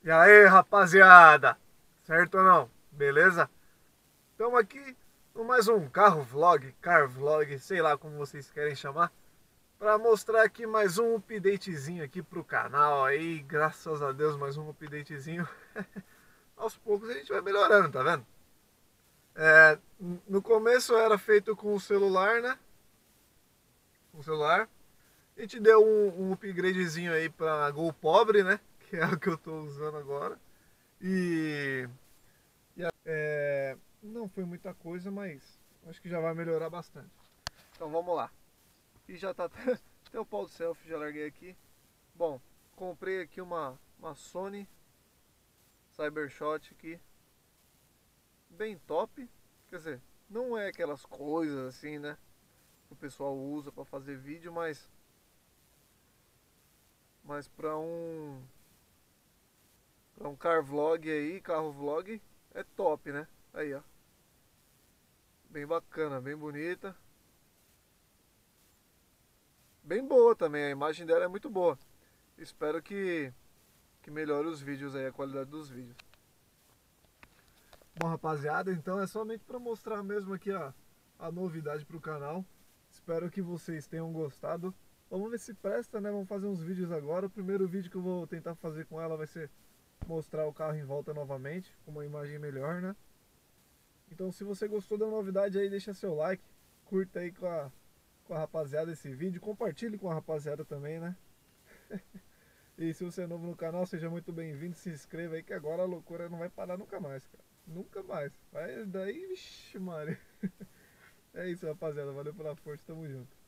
E aí, rapaziada? Certo ou não? Beleza? Estamos aqui no mais um carro vlog, car vlog, sei lá como vocês querem chamar, para mostrar aqui mais um updatezinho aqui pro canal aí, graças a Deus, mais um updatezinho. Aos poucos a gente vai melhorando, tá vendo? É, no começo era feito com o celular, né? Com o celular. A gente deu um upgradezinho aí pra Gol Pobre, né? Que é o que eu tô usando agora. E não foi muita coisa, mas acho que já vai melhorar bastante. Então vamos lá. E já tá até o pau do selfie, já larguei aqui. Bom, comprei aqui uma Sony Cybershot aqui, bem top. Quer dizer, não é aquelas coisas assim, né? Que o pessoal usa para fazer vídeo, mas para um car vlog aí, carro vlog, é top, né? Aí, ó. Bem bacana, bem bonita. Bem boa também, a imagem dela é muito boa. Espero que melhore os vídeos aí, a qualidade dos vídeos. Bom, rapaziada, então é somente para mostrar mesmo aqui a novidade para o canal. Espero que vocês tenham gostado. Vamos ver se presta, né? Vamos fazer uns vídeos agora. O primeiro vídeo que eu vou tentar fazer com ela vai ser mostrar o carro em volta novamente, com uma imagem melhor, né? Então, se você gostou da novidade aí, deixa seu like, curta aí com a rapaziada esse vídeo, compartilhe com a rapaziada também, né? E se você é novo no canal, seja muito bem-vindo, se inscreva aí que agora a loucura não vai parar nunca mais, cara. Nunca mais. Vai daí, vixi, Maria. É isso, rapaziada. Valeu pela força, tamo junto.